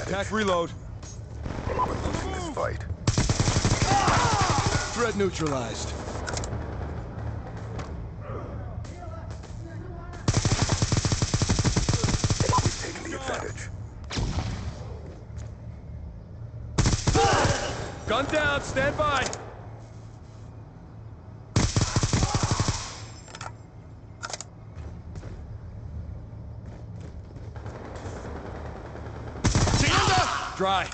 Attack reload. We're losing this fight. Threat neutralized. We've taken the advantage. Gun down, stand by. Dry.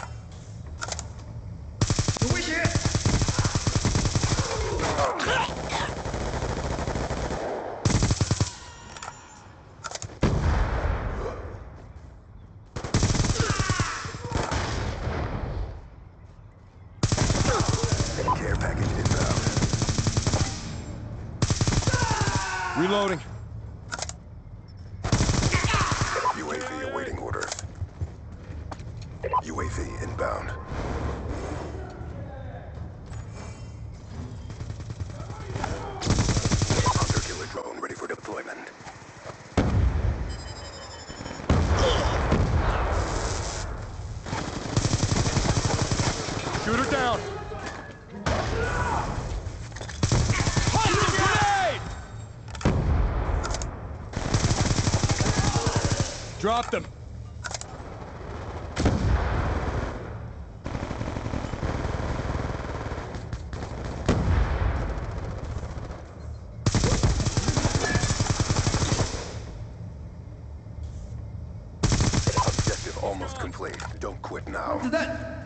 Care package inbound. Reloading. UAV awaiting orders. UAV inbound. Hunter-killer drone ready for deployment. Shoot her down. Grenade! Drop them. Objective almost complete. Don't quit now. That